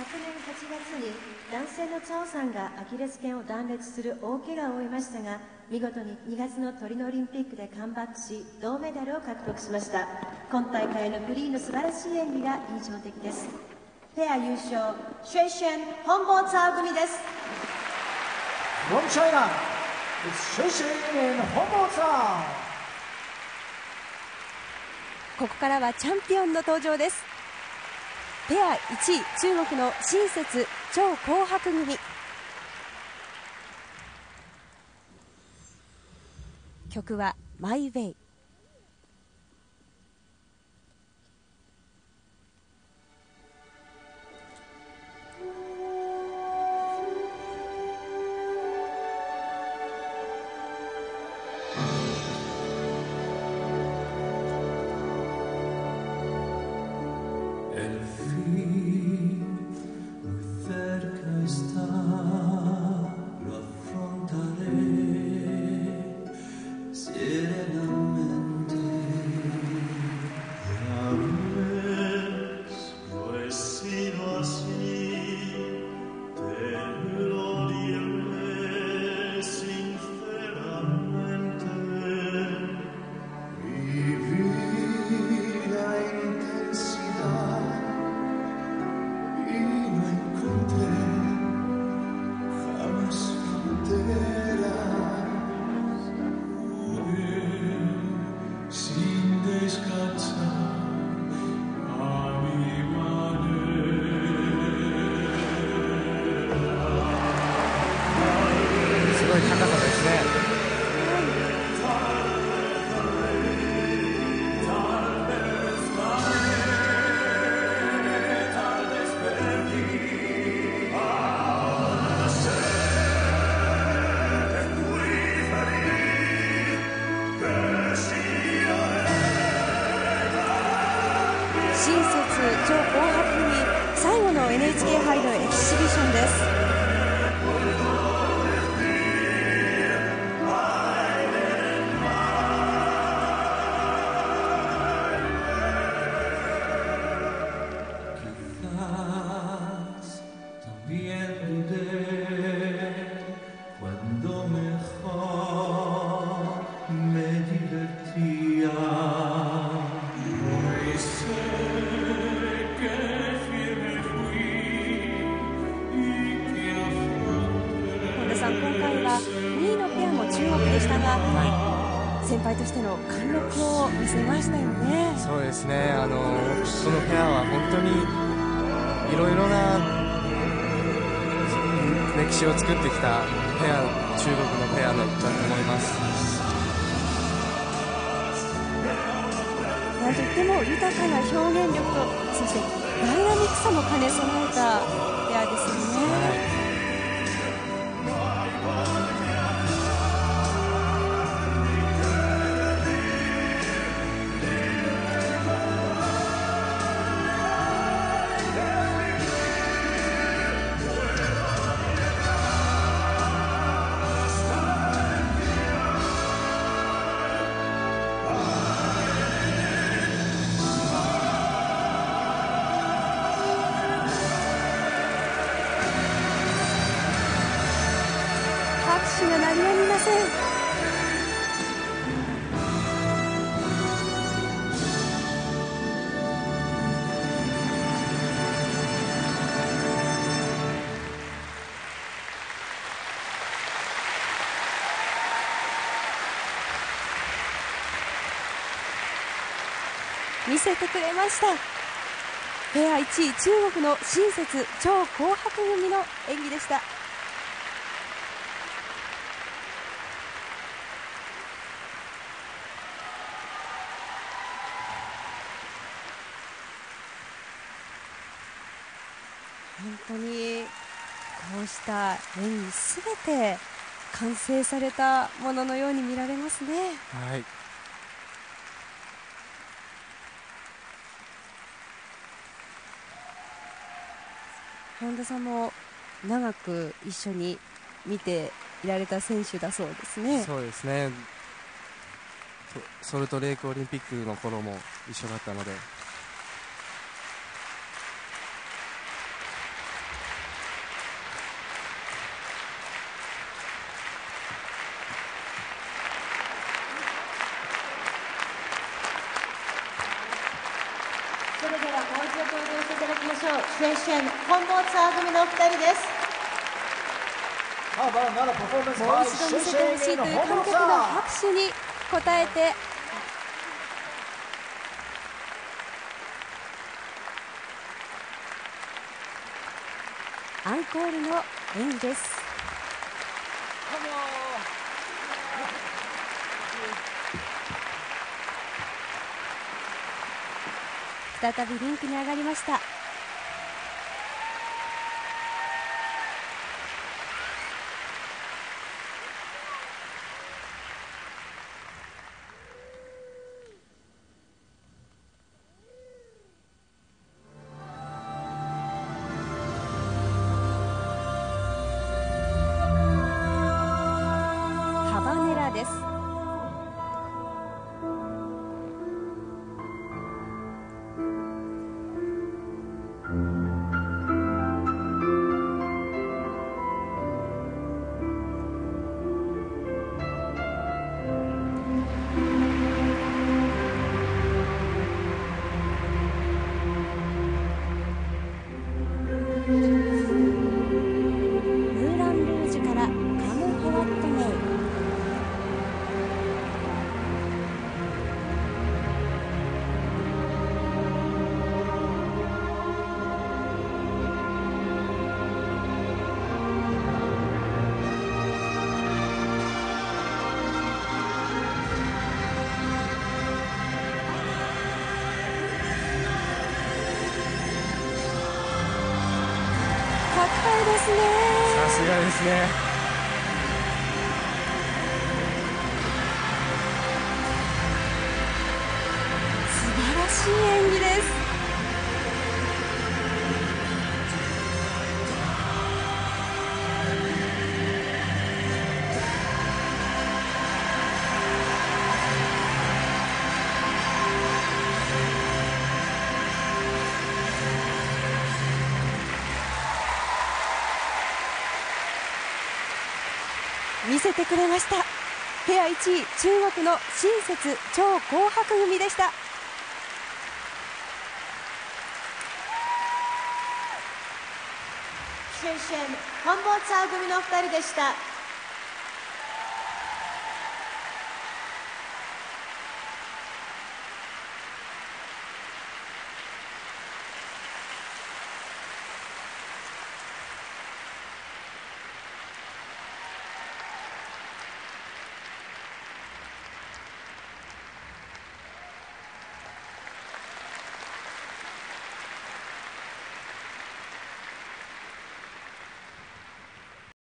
昨年8月に男性のチャオさんがアキレス腱を断裂する大怪我を負いましたが、見事に2月のトリノオリンピックでカムバックし銅メダルを獲得しました。今大会のフリーの素晴らしい演技が印象的です。ペア優勝、シュエシェン・ホンボーツァー組です。 From China, it's Xuexin and Hongbotza. ここからはチャンピオンの登場です。ペア1位、中国の新節張紅白組。曲はマイウェイ。新節張紅白組、最後の NHK 杯のエキシビションです。今回は2位のペアも中国でしたが、先輩としての貫禄を見せましたよね。 そうですね、このペアは本当にいろいろな歴史を作ってきたペア、中国のペアだと思います。 なんといっても豊かな表現力と、そしてダイナミックさも兼ね備えたペアですよね。拍手が鳴りやみません。見せてくれました。ペア1位、中国の新節張紅白組の演技でした。本当にこうした演技すべて完成されたもののように見られますね。 はい。 本田さんも長く一緒に見ていられた選手だそうですね。 そうですね。ソルトレイクオリンピックの頃も一緒だったので。 一度登場していただきましょう。シェンシェン・ホンボーツァー組のお二人です。 How about another performance もう by 一度見せてほしい Shenshen という and 観客の Homosa? 拍手に応えて、アンコールの演技です。再びリンクに上がりました。ハバネラです。ムーラン・ルージュからカム・ホワット・メイ。高いですね。 さすがですね。 素晴らしい演技です。見せてくれました。ペア1位、中国の新節超紅白組でした。 シェンシェン・ホンボーツァー組のお二人でした。